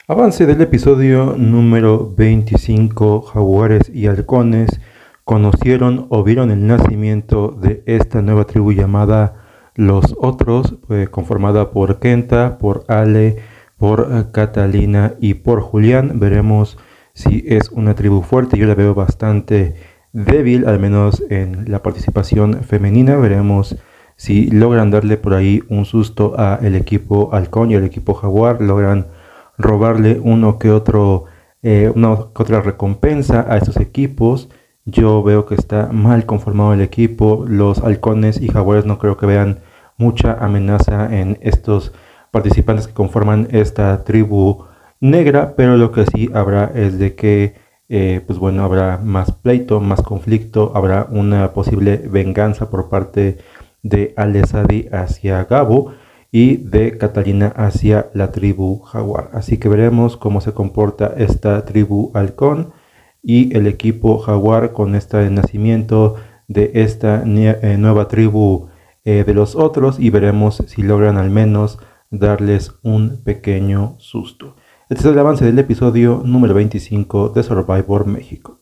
Avance del episodio número 25. Jaguares y halcones conocieron o vieron el nacimiento de esta nueva tribu llamada Los Otros, conformada por Kenta, por Ale, por Catalina y por Julián. Veremos si es una tribu fuerte. Yo la veo bastante débil, al menos en la participación femenina. Veremos si logran darle por ahí un susto al equipo halcón y al equipo jaguar. Logran robarle una que otra recompensa a estos equipos. Yo veo que está mal conformado el equipo. Los halcones y jaguares no creo que vean mucha amenaza en estos participantes que conforman esta tribu negra, pero lo que sí habrá es de que pues bueno, habrá más pleito, más conflicto, habrá una posible venganza por parte de Alessadi hacia Gabo y de Catalina hacia la tribu jaguar. Así que veremos cómo se comporta esta tribu halcón y el equipo jaguar con este nacimiento de esta nueva tribu de los otros, y veremos si logran al menos darles un pequeño susto. Este es el avance del episodio número 25 de Survivor México.